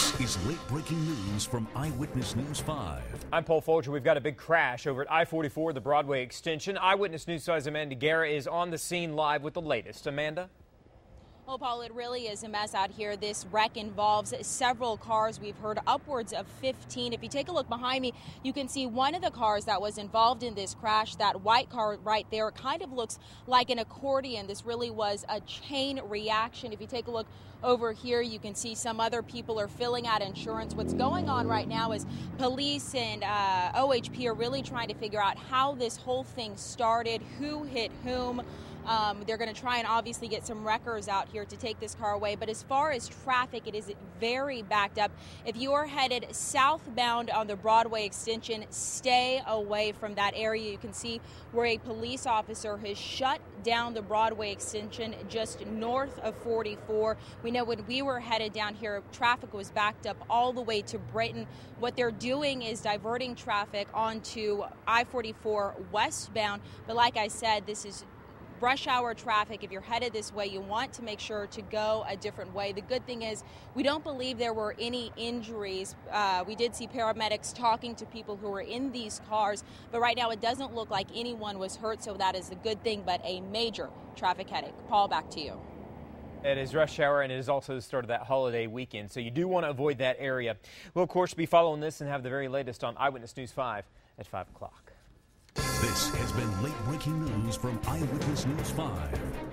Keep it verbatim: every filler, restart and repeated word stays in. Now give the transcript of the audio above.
This is late breaking news from Eyewitness News five. I'm Paul Folger. We've got a big crash over at I forty-four, the Broadway Extension. Eyewitness News five's Amanda Guerra is on the scene live with the latest. Amanda? Well, Paul, it really is a mess out here. This wreck involves several cars. We've heard upwards of fifteen. If you take a look behind me, you can see one of the cars that was involved in this crash, that white car right there, kind of looks like an accordion. This really was a chain reaction. If you take a look over here, you can see some other people are filling out insurance. What's going on right now is police and uh, O H P are really trying to figure out how this whole thing started, who hit whom. Um, they're going to try and obviously get some wreckers out here to take this car away. But as far as traffic, it is very backed up. If you are headed southbound on the Broadway Extension, stay away from that area. You can see where a police officer has shut down the Broadway Extension just north of forty-four. We know when we were headed down here, traffic was backed up all the way to Brighton. What they're doing is diverting traffic onto I forty-four westbound. But like I said, this is rush hour traffic. If you're headed this way, you want to make sure to go a different way. The good thing is we don't believe there were any injuries. Uh, we did see paramedics talking to people who were in these cars, but right now it doesn't look like anyone was hurt, so that is a good thing, but a major traffic headache. Paul, back to you. It is rush hour, and it is also the start of that holiday weekend, so you do want to avoid that area. We'll, of course, be following this and have the very latest on Eyewitness News five at five o'clock. This has been late breaking news from Eyewitness News five.